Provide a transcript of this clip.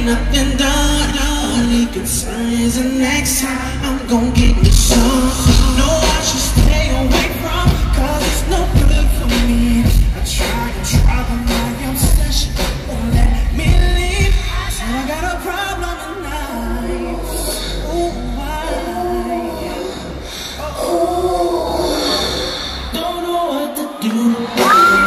nothing done. Only concern is the next time I'm gon' get me some. No, I should stay away from, cause it's no good for me. I try, but my obsession won't let me leave. Said I got a problem tonight. Oh, why? Oh, don't know what to do.